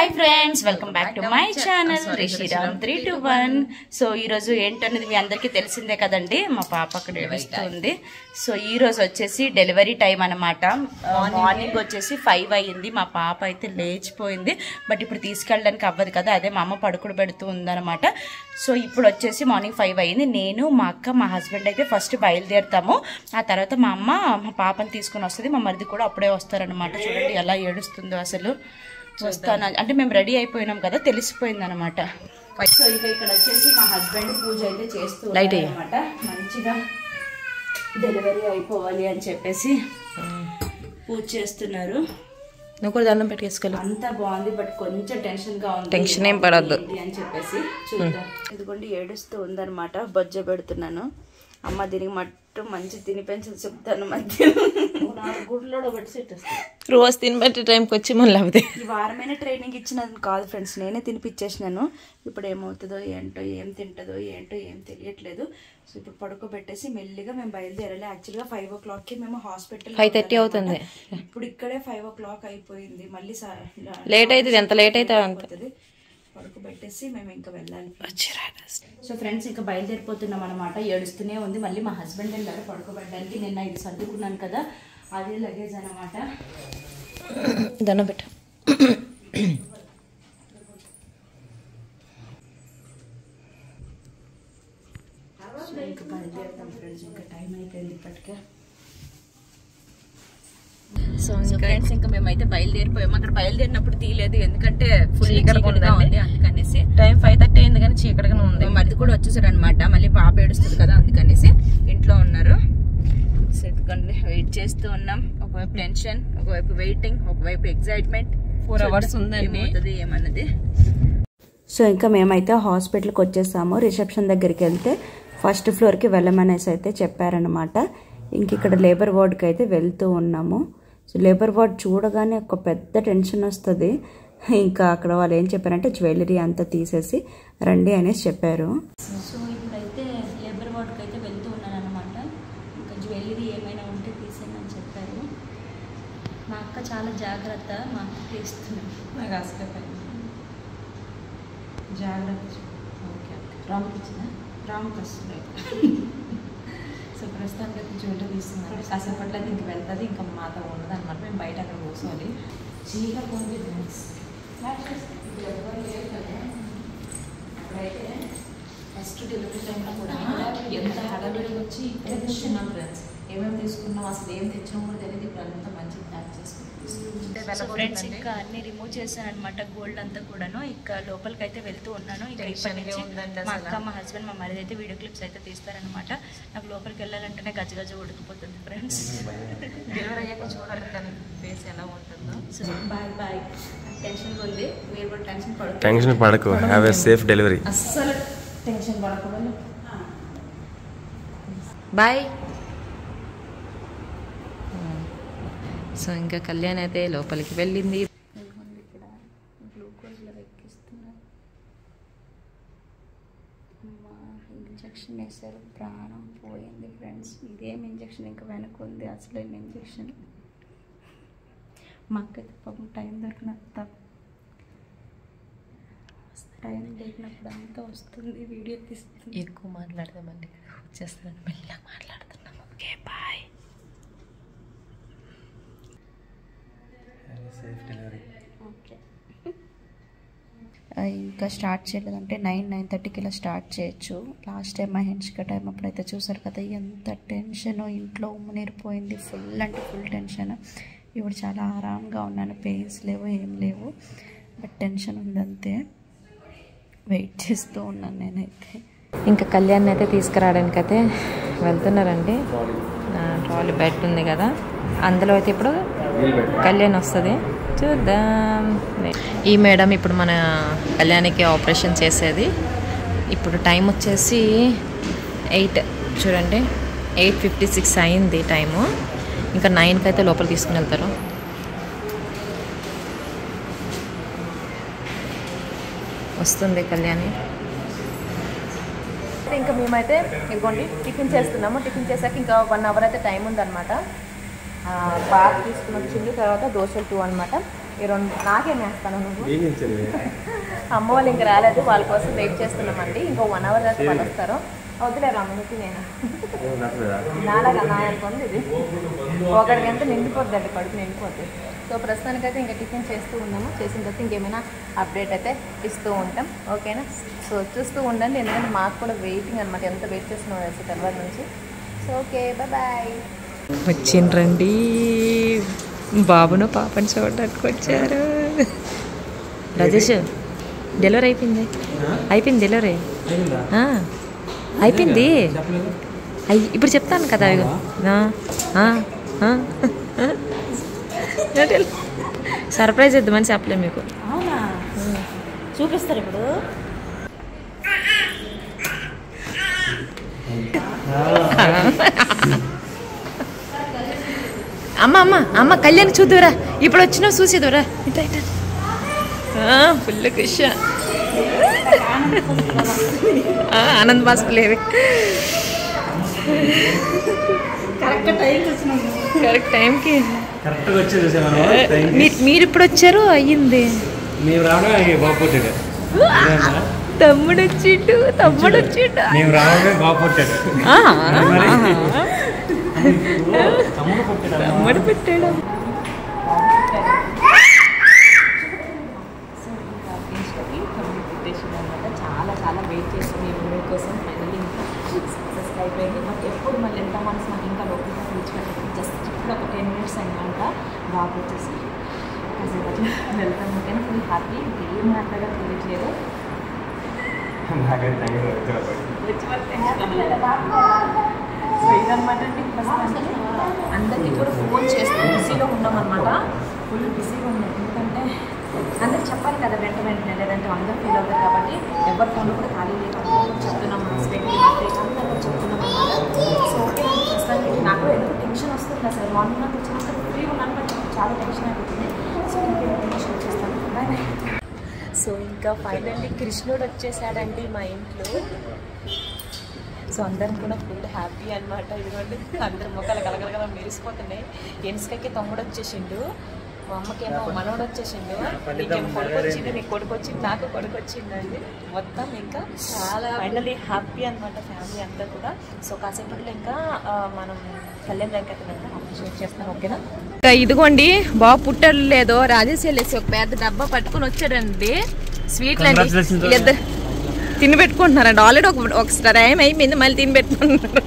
Hi friends, welcome back to my channel Rishiram 321. So ఈ రోజు ఏంటనేది మీ అందరికీ తెలిసిందే కదండి. మా పాప అక్కడ ఏడుస్తుంది. సో ఈ రోజు వచ్చేసి డెలివరీ టైం అన్నమాట. మార్నింగ్ వచ్చేసి 5 అయ్యింది. మా పాప అయితే లేచిపోయింది. బట్ ఇప్పుడు తీసుకెళ్ళడానికి అవ్వదు కదా, అదే మా అమ్మ పడుకుడు పెడుతూ ఉందన్నమాట. సో ఇప్పుడు వచ్చేసి మార్నింగ్ 5 అయ్యింది. నేను మా అక్క మా హస్బెండ్ అయితే ఫస్ట్ బయలుదేరుతాము. ఆ తర్వాత మా అమ్మ మా పాపని తీసుకుని వస్తుంది. మా మరిది కూడా అప్పుడే వస్తారనమాట. చూడండి ఎలా ఏడుస్తుందో అసలు. వస్తాను అంటే మేము రెడీ అయిపోయినాం కదా, తెలిసిపోయింది అనమాట. సో ఇక ఇక్కడ వచ్చేసి మా హస్బెండ్ పూజ అయితే చేస్తూ అనమాట. మంచిగా డెలివరీ అయిపోవాలి అని చెప్పేసి పూజ చేస్తున్నారు. నువ్వు కూడా దండం పెట్టేసుకోవాలి. అంతా బాగుంది, బట్ కొంచెం టెన్షన్ గా ఉంది. టెన్షన్ ఏం పడద్దు అని చెప్పేసి చూద్దాం. ఇదిగోండి ఏడుస్తూ ఉందన్నమాట. బొజ్జ పెడుతున్నాను. అమ్మ దీనికి మట్టు మంచి తిని పెంచి చెప్తాను. మధ్య గుడ్లో రోజు తినబెట్టే టైంకి వచ్చి మళ్ళీ అవుతాయి. ఈ వారమైన ట్రైనింగ్ ఇచ్చినది కాదు ఫ్రెండ్స్, నేనే తినిపించేసినాను. ఇప్పుడు ఏమవుతుందో ఏంటో, ఏం తింటుందో ఏంటో ఏం తెలియట్లేదు. సో ఇప్పుడు పడుకోబెట్టేసి మెల్లిగా మేము బయలుదేరాలి. యాక్చువల్గా 5 o'clockకి మేము హాస్పిటల్ 5:30 అవుతుంది. ఇప్పుడు ఇక్కడే 5 o'clock అయిపోయింది. మళ్ళీ లేట్ అవుతుంది. ఎంత లేట్ అయితే అంత పడుకోబెట్టేసి మేము ఇంకా వెళ్ళాలి. సో ఫ్రెండ్స్ ఇంకా బయలుదేరిపోతున్నాం అనమాట. ఏడుస్తూనే ఉంది. మళ్ళీ మా హస్బెండ్ వెళ్ళారు పడుకోబెట్టడానికి. నిన్న ఇది సర్దుకున్నాను కదా, అదే లగేజ్ అనమాట. దండం పెట్టు. ఇంకా బయలుదేరుతాం ఫ్రెండ్స్. ఇంకా టైం అయిపోయింది ఇప్పటికే. సో ఫ్రెండ్స్ ఇంకా మేమైతే బయలుదేరిపోయాము. అక్కడ బయలుదేరినప్పుడు తీయలేదు, ఎందుకంటే ఫుల్ చీకటిగా ఉంది అందుకనేసి. టైం 5:30 అయింది కానీ చీకటిగానే ఉంది. మరిది కూడా వచ్చేసారు అనమాట. మళ్ళీ పాప ఏడుస్తుంది కదా అందుకనేసి ఇంట్లో ఉన్నారు. సో ఎందుకంటే వెయిట్ చేస్తూ ఉన్నాం. ఒకవైపు టెన్షన్, ఒకవైపు వెయిటింగ్, ఒకవైపు ఎక్సైట్మెంట్. 4 hours ఉందండి ఏమన్నది. సో ఇంకా మేమైతే హాస్పిటల్కి వచ్చేసాము. రిసెప్షన్ దగ్గరికి వెళ్తే ఫస్ట్ ఫ్లోర్కి వెళ్ళమనేసి అయితే చెప్పారనమాట. ఇంక ఇక్కడ లేబర్ వార్డ్కి అయితే వెళ్తూ ఉన్నాము. సో లేబర్ వార్డ్ చూడగానే ఒక పెద్ద టెన్షన్ వస్తుంది. ఇంకా అక్కడ వాళ్ళు ఏం చెప్పారంటే జ్యువెలరీ అంతా తీసేసి రండి అనేసి చెప్పారు. సో ఇప్పుడైతే లేబర్ వార్డ్కి అయితే వెళ్తూ ఉన్నాను అనమాట. ఇంకా జ్యువెలరీ ఏమైనా ఉంటే తీసేయమని చెప్పారు. మా అక్క చాలా జాగ్రత్త, మా అక్కకి ఇస్తున్నాను. నాకు అసలు జాగ్రత్త. ఓకే రాముకి ఇచ్చిన రాముకి వస్తుంది. సో ప్రస్తుతానికి అయితే జ్యువెలరీ తీస్తున్నాను. కాసేపట్లో అయితే ఇంక వెళ్తుంది. ఇంకా మాతో ఉండదు అనమాట. మేము బయట అక్కడ కూర్చోవాలి. చీకటి కొంది ఫ్రెండ్స్. అప్పుడైతే ఫస్ట్ డెలివరీ టైంలో కూడా ఎంత హడావిడి వచ్చి ఇక్కడే కూర్చున్నాం ఫ్రెండ్స్. ఏమేమి తీసుకున్నాం, అసలు ఏం తెచ్చామో కూడా తెలియదు. ఇప్పుడు అంతా మంచిగా ప్యాక్ చేసుకుంటాం. ఫ్రెండ్స్ ఇంకా అన్ని రిమూవ్ చేశాను అనమాట, గోల్డ్ అంతా కూడాను. ఇంకా లోపలికి అయితే వెళ్తూ ఉన్నాను. ఇంకా మా అక్క మా హస్బెండ్ మా మరిది అయితే వీడియో క్లిప్స్ అయితే తీస్తారనమాట. నాకు లోపలికి వెళ్ళాలంటేనే గజ గజ ఉడికిపోతుంది ఫ్రెండ్స్. డెలివరీ అయ్యాక చూడాలి కానీ ఫేస్ ఎలా ఉంటుందో. So bye bye. టెన్షన్గా ఉంది, మీరు కూడా టెన్షన్ పడకు. Have a safe delivery. అస్సలు టెన్షన్ పడకూడదు. బాయ్. సో ఇంకా కళ్యాణ్ అయితే లోపలికి వెళ్ళింది. ఇక్కడ గ్లూకోజ్లో ఎక్కిస్తున్నారు. ఇంజక్షన్ వేశారు, ప్రాణం పోయింది ఫ్రెండ్స్. ఇదేం ఇంజక్షన్, ఇంకా వెనక ఉంది అసలు ఇంజక్షన్. మా అక్కయితే పాపం టైం దొరికినంత టైం దొరికినప్పుడు అంతా వస్తుంది, వీడియో తీస్తుంది. ఎక్కువ మాట్లాడితే మళ్ళీ వచ్చేస్తాను. మెల్లగా మాట్లాడుతున్నాం. Okay bye. ఓకే ఇంకా స్టార్ట్ చేయలేదంటే 9-9:30కి ఇలా స్టార్ట్ చేయొచ్చు. లాస్ట్ టైం మహేష్క టైం అప్పుడైతే చూసారు కదా ఎంత టెన్షన్. ఇంట్లో ఉమ్మనీరిపోయింది. ఫుల్ అంటే ఫుల్ టెన్షన్. ఇప్పుడు చాలా ఆరాంగా ఉన్నాను. పెయిన్స్ లేవు, ఏం లేవు, బట్ టెన్షన్ ఉందంతే. వెయిట్ చేస్తూ ఉన్నాను నేనైతే. ఇంకా కళ్యాణ్ అయితే తీసుకురావడానికి అయితే వెళ్తున్నారండి. ట్రాలీ బెడ్ ఉంది కదా, అందులో అయితే ఇప్పుడు కళ్యాణ్ వస్తుంది. చూద్దాం. ఈ మేడం ఇప్పుడు మన కళ్యాణ్కి ఆపరేషన్ చేసేది. ఇప్పుడు టైం వచ్చేసి 8 చూడండి, 8:56 అయింది టైము. ఇంకా 9కి అయితే లోపల తీసుకుని వెళ్తారు. వస్తుంది కళ్యాణి. ఇంకా మేమైతే ఇదిగోండి టిఫిన్ చేస్తున్నాము. టిఫిన్ చేసాక ఇంకా 1 hour అయితే టైం ఉందన్నమాట. బాగా తీసుకుని వచ్చింది. తర్వాత దోశలు 2 అనమాట. ఈ 2 నాకేం వేస్తాను నువ్వు? అమ్మ వాళ్ళు ఇంకా రాలేదు, వాళ్ళ కోసం వెయిట్ చేస్తున్నామండి. ఇంకో 1 అవర్ దాకా వాళ్ళు వస్తారు. వద్దులే రాముకి నేను నాలాగా నా అనుకోండి ఇది ఒకడికి ఎంత నిండిపోద్దండి, కడుపు నిండిపోద్ది. సో ప్రస్తుతానికైతే ఇంకా టిఫిన్ చేస్తూ ఉన్నాము. చేసిన తర్వాత ఇంకేమైనా అప్డేట్ అయితే ఇస్తూ ఉంటాం, ఓకేనా? సో చూస్తూ ఉండండి, ఎందుకంటే మాకు కూడా వెయిటింగ్ అనమాట, ఎంత వెయిట్ చేస్తున్నాం వేసే తర్వాత నుంచి. So okay, bye. వచ్చిండ్రండి బాబును పాపని చూడడానికి వచ్చారు. రాజేష్ డెలివరీ అయిపోయింది, డెలివరీ అయిపోయింది. ఇప్పుడు చెప్తాను కదా, సర్ప్రైజ్ ఇద్దామని చెప్పలే మీకు. అవునా, చూపిస్తారు ఇప్పుడు. అమ్మ అమ్మ అమ్మ కళ్యాణ్ చూద్దురా, ఇప్పుడు వచ్చినావు చూసేదురా. ఫుల్ ఖుష్, ఆనంద్ బాస్కులేవి. కరెక్ట్ టైంకి మీరు ఇప్పుడు వచ్చారు, అయ్యింది. తమ్ముడు వచ్చిండు, తమ్ముడు పెట్టాడు. చాలా చాలా వెయిట్ చేసింది ఈ మూవీ కోసం. ఫైనల్లీ ఇంకా సక్సెస్ అయిపోయింది. బట్ ఎప్పుడు మళ్ళీ ఎంత మనసు నాకు ఇంకా లోపలిగా పిలిచిపెట్టి జస్ట్ ఇప్పుడు ఒక 10 మినిట్స్ అయిందంట. బాబు వచ్చేసి కాసేపు వెళ్తాను, కానీ ఫుల్ హ్యాపీ. ఏం మాట్లాడాలో తెలియట్లేదు. సో ఇదనమాట అండి ప్రస్తుతానికి. అందరికీ కూడా ఫోన్ చేస్తూ బిజీలో ఉన్నామన్నమాట, ఫుల్ బిజీగా ఉన్నాం. ఎందుకంటే అందరికి చెప్పాలి కదా వెంటనే, లేదంటే అందరూ ఫీల్ అవుతారు. కాబట్టి ఎవరి ఫోన్లో కూడా ఖాళీ లేదు, అందరూ చెప్తున్నాం, హస్బెండ్కి అందరూ చెప్తున్నాం అన్నమాట. సో ఓకే, ప్రస్తుతానికి నాకు కూడా ఎందుకు టెన్షన్ వస్తుంది సార్. మార్నింగ్ నాకు వచ్చిన ఫ్రీ ఉన్నాను, బట్ చాలా టెన్షన్ అయిపోతుంది. సో ఇంకేమో టెన్షన్ వచ్చేస్తాను. Bye bye. సో ఇంకా ఫైనల్లీ కృష్ణుడు వచ్చేసాడండి మా ఇంట్లో. సో అందరం కూడా ఫుల్ హ్యాపీ అనమాట. ఇదిగోండి అందరి ముఖాలు కలగలగల మెరిసిపోతున్నాయి. ఎన్స్కకి తమ్ముడు వచ్చేసిండు, మా అమ్మకేమో మనోడు వచ్చేసిండు, నీకేమో కొడుకు వచ్చిండు, నీకు కొడుకు వచ్చింది, నాకు కొడుకు వచ్చిందండి. మొత్తం ఇంకా చాలా ఫైనల్లీ హ్యాపీ అనమాట ఫ్యామిలీ అంతా కూడా. సో కాసేపట్లో ఇంకా మనం కళ్యాణ్ దగ్గర అప్రిషియేట్ చేస్తాం, ఓకేనా? ఇదిగోండి బాబు పుట్టాడు లేదో, రాజేష్ వెళ్ళేసి ఒక పెద్ద డబ్బా పట్టుకుని వచ్చాడండి. స్వీట్లు అండి తిని పెట్టుకుంటున్నారండి. ఆల్రెడీ ఒక టైం అయిపోయింది, మళ్ళీ తిని పెట్టుకుంటున్నారు.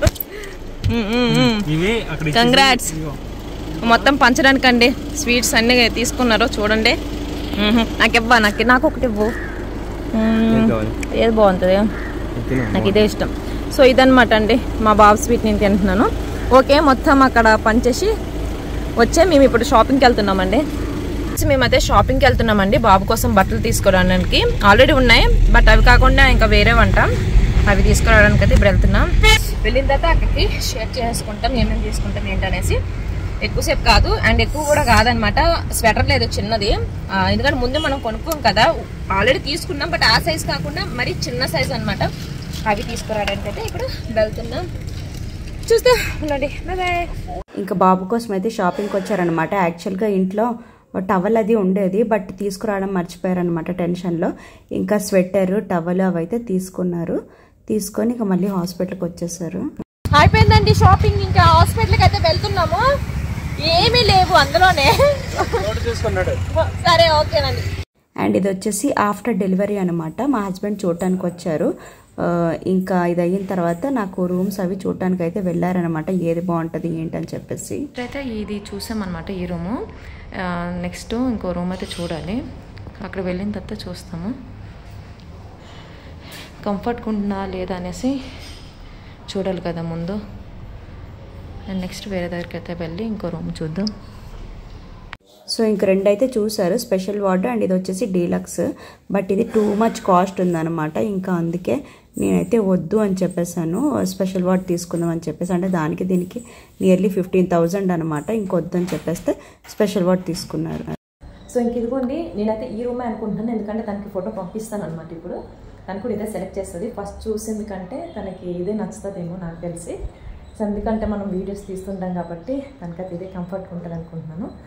కంగ్రాట్స్. మొత్తం పంచడానికండి స్వీట్స్ అన్నీ తీసుకున్నారు చూడండి. నాకు ఇవ్వ, నాకు ఒకటి ఇవ్వు. ఏది బాగుంటుంది, నాకు ఇదే ఇష్టం. సో ఇదనమాట అండి మా బాబు స్వీట్ నేను తింటున్నాను. ఓకే, మొత్తం అక్కడ పంచేసి వచ్చే మేము ఇప్పుడు షాపింగ్కి వెళ్తున్నామండి. మేమైతే షాపింగ్కి వెళ్తున్నామండి బాబు కోసం బట్టలు తీసుకోవడానికి. ఆల్రెడీ ఉన్నాయి, బట్ అవి కాకుండా ఇంకా వేరే వంట అవి తీసుకురావడానికి అయితే ఇప్పుడు వెళ్తున్నాం. వెళ్ళిన తర్వాత అక్కడికి షేర్ చేసుకుంటాం ఏమేమి తీసుకుంటాం ఏంటనేసి. ఎక్కువసేపు కాదు అండ్ ఎక్కువ కూడా కాదనమాట. స్వెటర్ లేదు చిన్నది, ఎందుకంటే ముందు మనం కొనుక్కోం కదా, ఆల్రెడీ తీసుకున్నాం. బట్ ఆ సైజ్ కాకుండా మరి చిన్న సైజ్ అనమాట. అవి తీసుకురావడానికి అయితే ఇప్పుడు వెళ్తున్నాం. చూస్తా ఉండండి. బాయ్. ఇంకా బాబు కోసం అయితే షాపింగ్కి వచ్చారనమాట. యాక్చువల్గా ఇంట్లో టవల్ అది ఉండేది, బట్ తీసుకురావడం మర్చిపోయారనమాట టెన్షన్లో. ఇంకా స్వెటర్, టవల్ అవి అయితే తీసుకున్నారు. తీసుకొని ఇంకా మళ్ళీ హాస్పిటల్కి వచ్చేసారు. అయిపోయిందండి షాపింగ్. ఇంకా హాస్పిటల్కి అయితే వెళ్తున్నాము. ఏమీ లేవు అందులోనే. సరే ఓకేనండి. అండ్ ఇది వచ్చేసి ఆఫ్టర్ డెలివరీ అనమాట. మా హస్బెండ్ చూడటానికి వచ్చారు. ఇంకా ఇది అయిన తర్వాత నాకు రూమ్స్ అవి చూడటానికి అయితే వెళ్ళారనమాట, ఏది బాగుంటుంది ఏంటని చెప్పేసి. అయితే ఇది చూసామన్నమాట ఈ రూము. నెక్స్ట్ ఇంకో రూమ్ అయితే చూడాలి, అక్కడ వెళ్ళిన తర్వాత చూస్తాము కంఫర్ట్గా ఉంటుందా లేదా అనేసి చూడాలి కదా ముందు. అండ్ నెక్స్ట్ వేరే దగ్గరికి అయితే వెళ్ళి ఇంకో రూమ్ చూద్దాం. సో ఇంక 2 అయితే చూసారు, స్పెషల్ వార్డ్ అండ్ ఇది వచ్చేసి డీలక్స్. బట్ ఇది టూ మచ్ కాస్ట్ ఉందన్నమాట. ఇంకా అందుకే నేనైతే వద్దు అని చెప్పేసాను, స్పెషల్ వార్డ్ తీసుకుందాం అని చెప్పేసి. అంటే దానికి దీనికి నియర్లీ 15,000 అనమాట. ఇంకొద్దు అని చెప్పేస్తే స్పెషల్ వార్డ్ తీసుకున్నారు. సో ఇంక ఇదిగోండి నేనైతే ఈ రూమే అనుకుంటున్నాను, ఎందుకంటే తనకి ఫోటో పంపిస్తాను అనమాట. ఇప్పుడు తను కూడా ఇదే సెలెక్ట్ చేస్తుంది. ఫస్ట్ చూసింది కంటే తనకి ఇదే నచ్చుతుందేమో నాకు తెలిసి. సో ఎందుకంటే మనం వీడియోస్ తీస్తుంటాం కాబట్టి తనకైతే ఇదే కంఫర్ట్గా ఉంటుంది అనుకుంటున్నాను.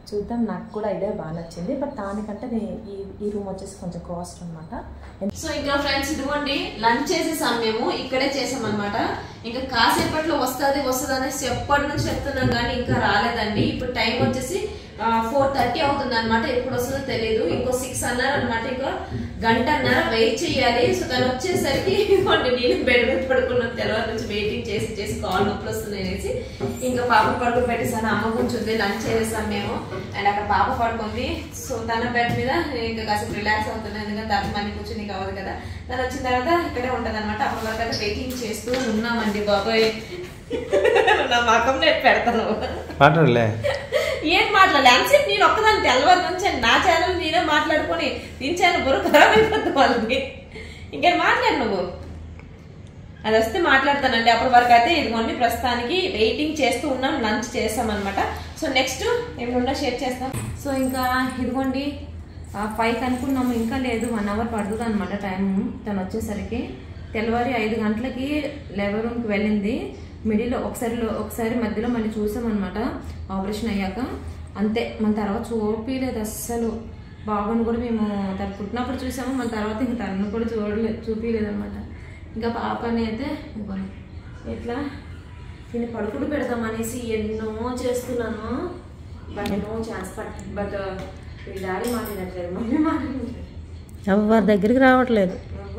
చూద్దాం. నాకు కూడా ఇదే బాగా నచ్చింది. బట్ దానికంటే ఈ రూమ్ వచ్చేసి కొంచెం కాస్ట్ అనమాట. సో ఇంకా ఫ్రెండ్స్ ఇదిగోండి లంచ్ చేసేసాం, మేము ఇక్కడే చేసాం అనమాట. ఇంకా కాసేపట్లో వస్తుంది అనేసి ఎప్పటి నుంచి చెప్తున్నాం కానీ ఇంకా రాలేదండి. ఇప్పుడు టైం వచ్చేసి 4:30 అవుతుంది అనమాట. ఎప్పుడు వస్తుందో తెలియదు. ఇంకో 6 అన్నారు అనమాట. ఇంకా గంటన్నర వెయిట్ చేయాలి. సో తను వచ్చేసరికి నేను బెడ్ మీద పడుకున్నాను. తెల్లవారు నుంచి వెయిటింగ్ చేసి కాల్ నొప్పులు వస్తున్నాయి అనేసి ఇంకా పాప పడుకు పెట్టేసాను. అమ్మ కొంచెం లంచ్ చేసేసాం మేము. అండ్ అక్కడ పాప పడుకుంది. సో తన బెడ్ మీద ఇంకా కాసేపు రిలాక్స్ అవుతున్నాను, ఎందుకంటే తను మళ్ళీ కూర్చొని కావాలి కదా. తను వచ్చిన తర్వాత ఇక్కడే ఉంటది అనమాట. అప్పటి వరకు అయితే వెయిటింగ్ చేస్తూ ఉన్నామండి. బాబాయ్ నా మకం నేను పెడతాను. మాట్లాడలే ఏం మాట్లాడలే ఎంతసేపు నేను ఒక్కదాన్ని తెల్లవారు నుంచి నా ఛానల్ నేనే మాట్లాడుకొని దీని ఛానల్ బుర్ర ఖరాబ్ అయిపోతుంది వాళ్ళకి. ఇంకేం మాట్లాడు నువ్వు, అది వస్తే మాట్లాడతానండి. అప్పటి వరకు అయితే ఇదిగోండి ప్రస్తుతానికి వెయిటింగ్ చేస్తూ ఉన్నాం. లంచ్ చేస్తాం అనమాట. సో నెక్స్ట్ ఏమన్నా షేర్ చేస్తాం. సో ఇంకా ఇదిగోండి 5 అనుకున్నాము, ఇంకా లేదు 1 అవర్ పడుతుంది అనమాట టైం. తను వచ్చేసరికి తెల్లవారి 5 గంటలకి లేబర్ రూమ్కి వెళ్ళింది. మిడిల్లో ఒకసారి మధ్యలో మళ్ళీ చూసామన్నమాట ఆపరేషన్ అయ్యాక. అంతే, మన తర్వాత చూపించలేదు అస్సలు. బాబుని కూడా మేము తను పుట్టినప్పుడు చూసాము, మన తర్వాత ఇంకా తనను కూడా చూపించలేదు అనమాట. ఇంకా పాపని అయితే ఇట్లా దీన్ని పడుకుడు పెడతాం అనేసి ఎన్నో చేస్తున్నాను. But no chance. But daddy మాట్లాడట్లేదు, మమ్మీ మాట్లాడట్లేదు, ఎవరి దగ్గరికి రావట్లేదు.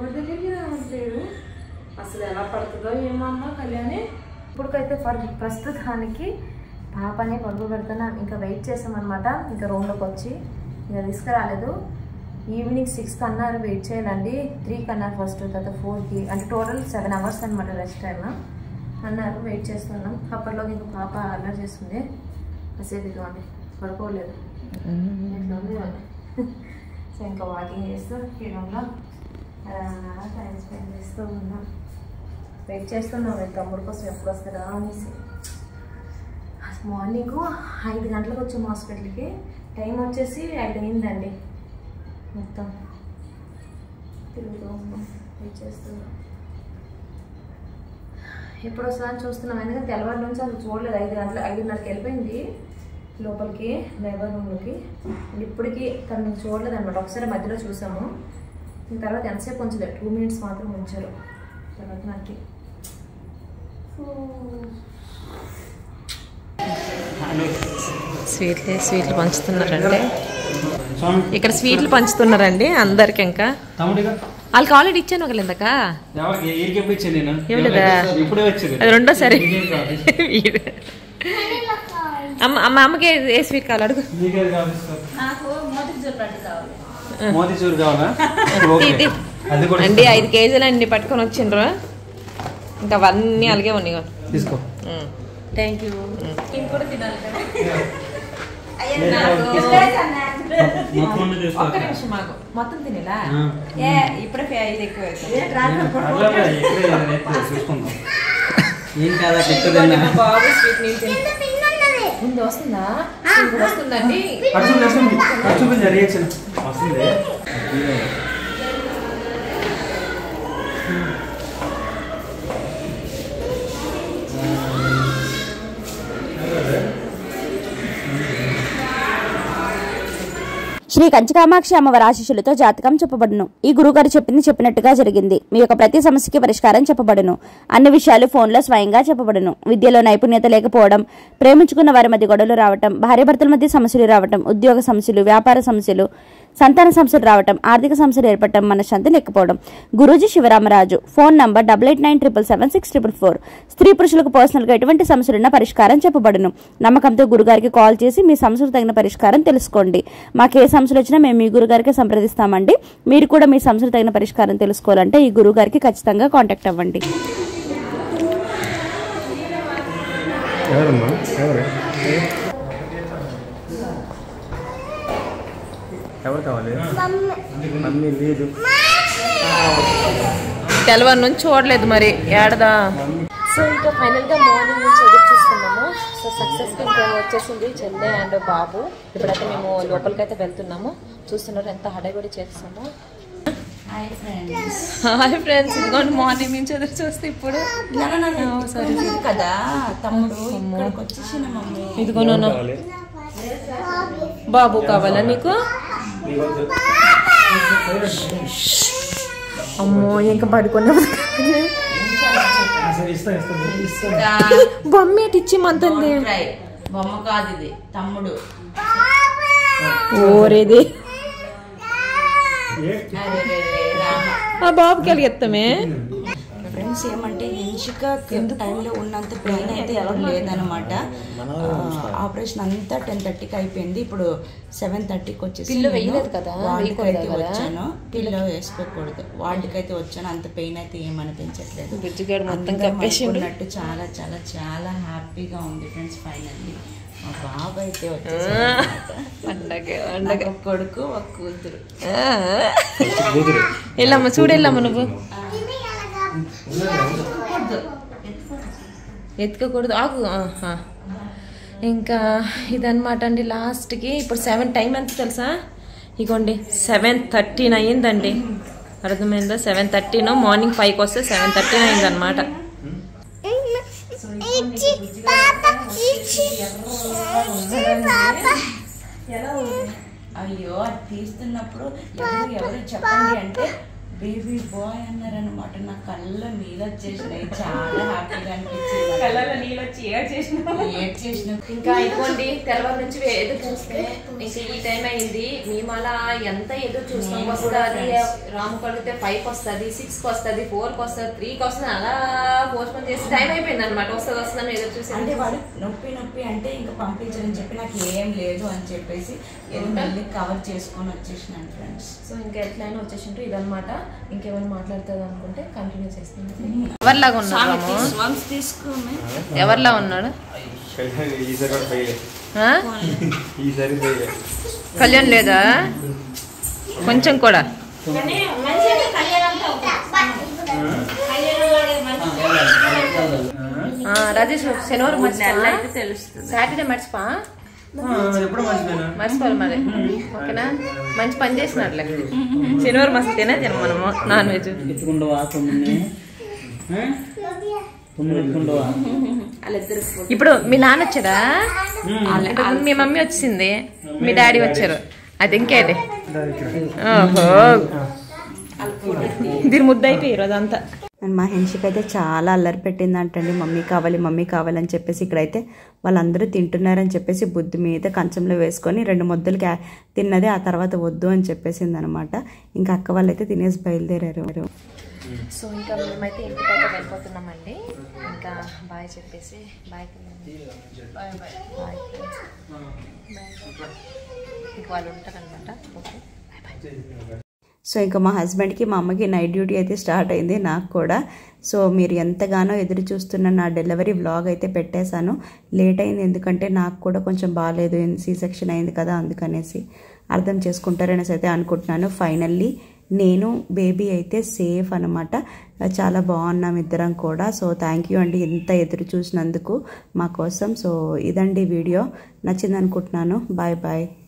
అసలు ఎలా పడుతుందో ఏమమ్మా కళ్యాణి. ఇప్పటికైతే ప్రస్తుతానికి పాపని పడుకు పెడుతున్నా. ఇంకా వెయిట్ చేసామన్నమాట. ఇంకా రూమ్లోకి వచ్చి ఇంకా తీసుకురాలేదు. ఈవినింగ్ 6కి అన్నారు వెయిట్ చేయాలండి. 3కి అన్నారు ఫస్ట్, తర్వాత 4కి, అంటే టోటల్ 7 అవర్స్ అనమాట రెస్ట్ టైమ్ అన్నారు. వెయిట్ చేస్తున్నాం. అప్పట్లోకి ఇంకా పాప అల్లరి చేస్తుంది. కాసేపు ఇదిగోండి పడుకోలేదు. ఇట్లా ఉంది. సో ఇంకా వాకింగ్ చేస్తూ ఈ రూమ్లో టైం స్పెండ్ చేస్తూ ఉన్నాం. వెయిట్ చేస్తున్నాం తమ్ముడు కోసం ఎప్పుడు వస్తారా అనేసి. మార్నింగ్ 5 గంటలకు వచ్చాము హాస్పిటల్కి. టైం వచ్చేసి 5 అయిందండి. మొత్తం తిరుగుతూ ఉన్నాం, వెయిట్ చేస్తున్నాం. ఎప్పుడు వస్తుందని చూస్తున్నాం, ఎందుకంటే తెల్లవారి నుంచి అసలు చూడలేదు. 5:30కి వెళ్ళిపోయింది లోపలికి లేబర్ రూమ్లోకి. ఇప్పటికీ తను చూడలేదు అనమాట. ఒకసారి మధ్యలో చూసాము. తర్వాత ఎంతసేపు ఉంచలేదు, 2 మినిట్స్ మాత్రం ఉంచారు. తర్వాత నాకు స్వీట్లు పంచుతున్నారండి. ఇక్కడ స్వీట్లు పంచుతున్నారండి అందరికి. ఇంకా వాళ్ళకి ఆల్రెడీ ఇచ్చాను ఒకళ్ళు ఇందాక. అది రెండోసారి. అమ్మకి ఏ స్వీట్ కావాలి అడుగు. అండి 5 కేజీలు అండి పట్టుకొని వచ్చిండ్రు. ఇంకా అవన్నీ అలాగే ఉన్నాయి. తీసుకో. Thank you. కూడా తినాలి కదా. ఒక్క నిమిషం మాకు మొత్తం తినేలా ఇప్పుడే 5 ఎక్కువ బాబు స్వీట్ ముందు వస్తుందా? వస్తుందండి. శ్రీ కంచికామాక్షి అమ్మవారి ఆశీస్సులతో జాతకం చెప్పబడును. ఈ గురుగారు చెప్పింది చెప్పినట్టుగా జరిగింది. మీ యొక్క ప్రతి సమస్యకి పరిష్కారం చెప్పబడును. అన్ని విషయాలు ఫోన్లో స్వయంగా చెప్పబడును. విద్యలో నైపుణ్యత లేకపోవడం, ప్రేమించుకున్న వారి మధ్య గొడవలు రావటం, భార్యాభర్తల మధ్య సమస్యలు రావటం, ఉద్యోగ సమస్యలు, వ్యాపార సమస్యలు, సంతాన సమస్యలు రావటం, ఆర్థిక సమస్యలు ఏర్పడటం, మనశ్శాంతి లేకపోవడం. గురూజీ శివరామరాజు. Phone number 8897776444. స్త్రీ పురుషులకు పర్సనల్ గా ఎటువంటి సమస్యలున్నా పరిష్కారం చెప్పబడును. నమ్మకంతో గురుగారికి కాల్ చేసి మీ సమస్యలు తగిన పరిష్కారం తెలుసుకోండి. మాకు ఏ సమస్యలు వచ్చినా మేము మీ గురుగారికి సంప్రదిస్తామండి. మీరు కూడా మీ సమస్యలు తగిన పరిష్కారం తెలుసుకోవాలంటే ఈ గురుగారికి ఖచ్చితంగా కాంటాక్ట్ అవ్వండి. తెల్లవారి నుంచి చూడలేదు మరి ఏడదా. సో ఇంకా ఫైనల్గా మార్నింగ్ నుంచి ఎదురు చూస్తున్నాము. సో సక్సెస్ఫుల్ ఇంకా వచ్చేసింది చెల్లె అండ్ బాబు. ఇప్పుడైతే మేము లోపలికి అయితే వెళ్తున్నాము. చూస్తున్నారు ఎంత హడావిడి చేస్తున్నాము. హాయ్ ఫ్రెండ్స్, ఇదిగోండి మార్నింగ్ నుంచి ఎదురు చూస్తే ఇప్పుడు కదా తమ్ముడు ఇదిగోను బాబు కావాలా నీకు? అమ్మో ఇంకా పడుకున్నా బొమ్మేటి ఇచ్చి మంతంది. బొమ్మ కాదు ఇది, తమ్ముడు. ఓరేది ఆ బాబుకి వెళ్ళిస్తామే. ఫ్రెండ్స్ ఏమంటే ఎంచిక టైంలో ఉన్నంత పెయిన్ అయితే ఎవరు లేదనమాట. ఆపరేషన్ అంతా 10:30కి అయిపోయింది. ఇప్పుడు 7:30కి వచ్చేసి పిల్లో వేయలేదు కదా, వార్డుకి అయితే వచ్చాను. పిల్లో వేసుకోకూడదు, వార్డుకి అయితే వచ్చాను. అంత పెయిన్ అయితే ఏమనిపించట్లేదు. మొత్తం కప్పేసినట్టు చాలా చాలా చాలా హ్యాపీగా ఉంది ఫ్రెండ్స్. ఫైనల్లీ మా బాబు అయితే వచ్చేసి ఒక కొడుకు ఒక కూతురు. వెళ్ళమ్మా చూడు, వెళ్ళమ్మా నువ్వు ఎత్తుకోకూడదు, ఆగు. ఇంకా ఇదనమాట అండి లాస్ట్కి. ఇప్పుడు 7 టైం ఎంత తెలుసా? ఇగోండి 7:13 అయ్యిందండి. అర్థమైందా? 7:13 మార్నింగ్ 5కి వస్తే 7:13 అయిందనమాట. అయ్యో అది తీస్తున్నప్పుడు ఎవరు చెప్పండి అంటే బేబీ బాయ్ అన్నారనమాట. నా కళ్ళ నీళ్ళు వచ్చేసినాయి. చాలా హ్యాపీగా అనిపించింది. కళ్ళలో నీళ్ళు వచ్చి ఏడ్ చేసిన. ఇంకా ఇదిగోండి తెల్లవారు నుంచి ఎదురు చూస్తే ఇంకా ఈ టైం అయింది. మేము అలా ఎంత ఎదురు చూస్తాం. వస్తుంది రాము కలిగితే 5కి వస్తుంది, 6కి వస్తుంది, 4కి వస్తుంది, 3కి వస్తుంది. అలా పోస్ట్పోన్ చేసి టైం అయిపోయింది అనమాట. వస్తుందని ఎదురు చూసి అంటే వాడు నొప్పి అంటే ఇంకా పంపించని చెప్పి నాకు ఏం లేదు అని చెప్పేసి మళ్ళీ కవర్ చేసుకొని వచ్చేసినాను ఫ్రెండ్స్. సో ఇంకా ఎట్లయినా వచ్చేసిండ్రు. ఇదనమాట. ఇంకేమైనా మాట్లాడుతుంది అనుకుంటే కంటిన్యూ చేస్తాను. ఎవరిలాగా ఉన్నాడు? ఎవరిలా ఉన్నాడు? కళ్యాణ్ లేదా కొంచెం కూడా? రాజేష్ శనివారం మర్చిపో, సాటర్డే మర్చిపా. మర్చిపోవాలి మరి, ఓకేనా? మంచి పని చేసినట్లే. శనివారం మస్తు తినేది మనము నాన్ వెజ్. ఇప్పుడు మీ నాన్న వచ్చారా? మీ మమ్మీ వచ్చింది, మీ డాడీ వచ్చారు. అది ఇంకేది. ఓహో దీని ముద్ద అయిపోయి ఈరోజు అంతా. అండ్ మా హెన్షిక్ అయితే చాలా అల్లరి పెట్టిందంటండి. మమ్మీ కావాలని చెప్పేసి ఇక్కడైతే వాళ్ళందరూ తింటున్నారని చెప్పేసి బుద్ధి మీద కంచంలో వేసుకొని 2 ముద్దలు తిన్నది. ఆ తర్వాత వద్దు అని చెప్పేసింది అనమాట. ఇంకా అక్క వాళ్ళైతే తినేసి బయలుదేరారు. సో ఇంకా మేమైతే ఇంటికైతే వెళ్ళిపోతున్నామండి. ఇంకా బాయ్ చెప్పేసి బాయ్. ఇంకా వాళ్ళు ఉంటారనమాట. Okay bye. సో ఇంకా మా హస్బెండ్కి మా అమ్మకి నైట్ డ్యూటీ అయితే స్టార్ట్ అయింది, నాకు కూడా. సో మీరు ఎంతగానో ఎదురు చూస్తున్న నా డెలివరీ వ్లాగ్ అయితే పెట్టేశాను. లేట్ అయింది ఎందుకంటే నాకు కూడా కొంచెం బాగాలేదు, C సెక్షన్ అయింది కదా, అందుకనేసి అర్థం చేసుకుంటారనేసి అయితే అనుకుంటున్నాను. ఫైనల్లీ నేను బేబీ అయితే సేఫ్ అనమాట. చాలా బాగున్నాం ఇద్దరం కూడా. సో థ్యాంక్ యూ అండి ఇంత ఎదురు చూసినందుకు మా కోసం. సో ఇదండి వీడియో, నచ్చింది అనుకుంటున్నాను. Bye bye.